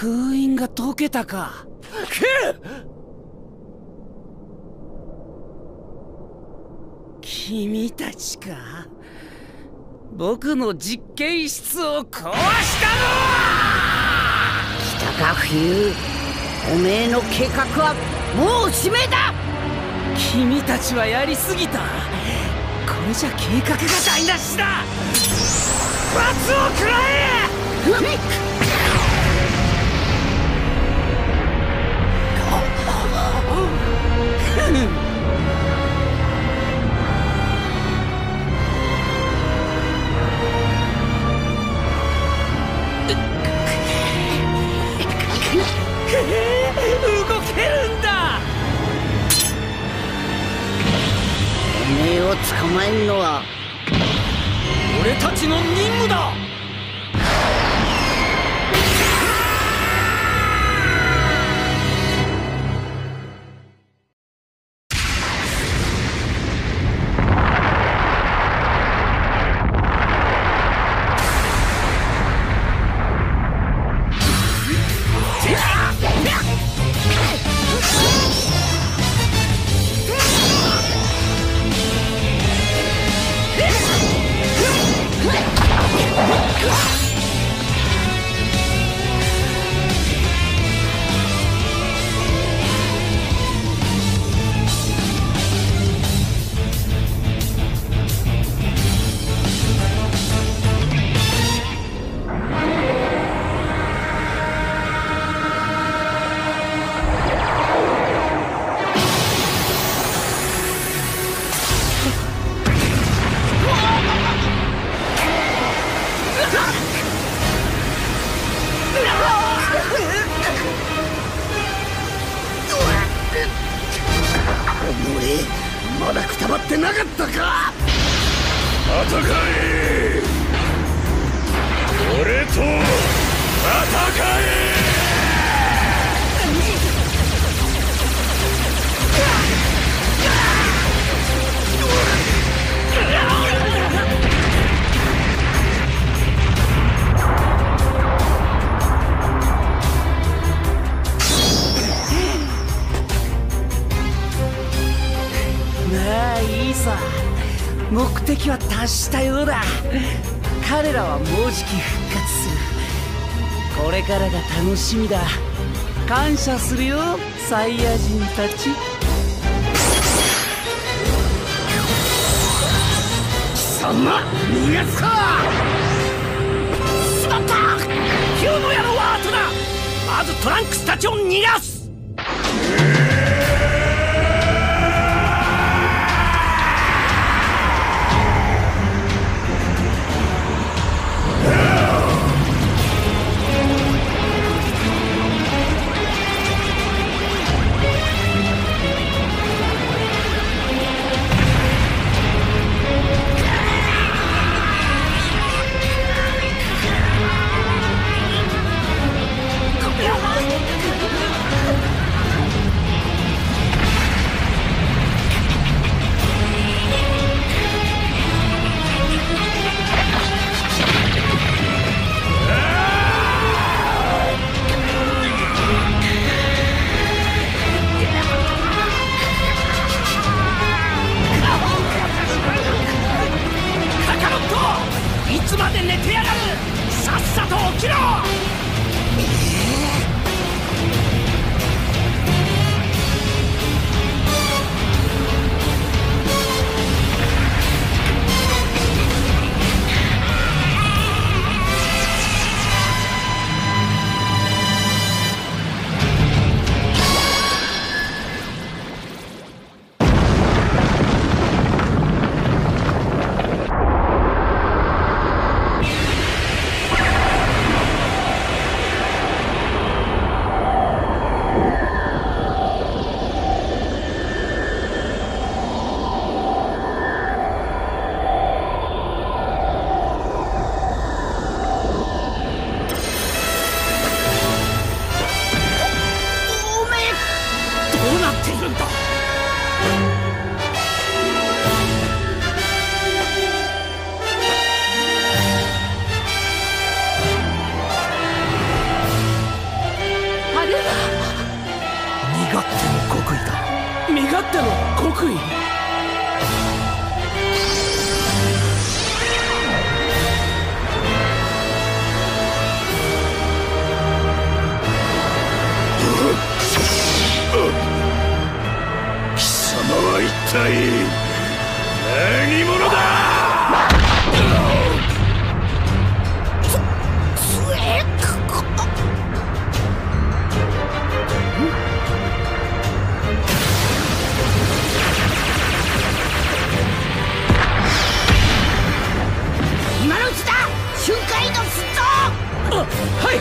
封印が解けたか。君たちか。僕の実験室を壊したのは。 来たか冬、おめえの計画はもうおしめだ。 君たちはやりすぎた。これじゃ計画が台無しだ。罰を食らえ。動けるんだ。 おめえを捕まえるのは俺たちの任務だ。 まだくたばってなかったか。戦え、俺と戦え。 まあいいさ。目的は達したようだ。彼らはもうじき復活する。これからが楽しみだ。感謝するよサイヤ人たち。 貴様逃がすか。 しまった。ヒューの野郎は後だ。まずトランクスたちを逃がす。 っての国威。貴様は一体何者だ。 今のうちだ、瞬間移動すっぞ。 はい。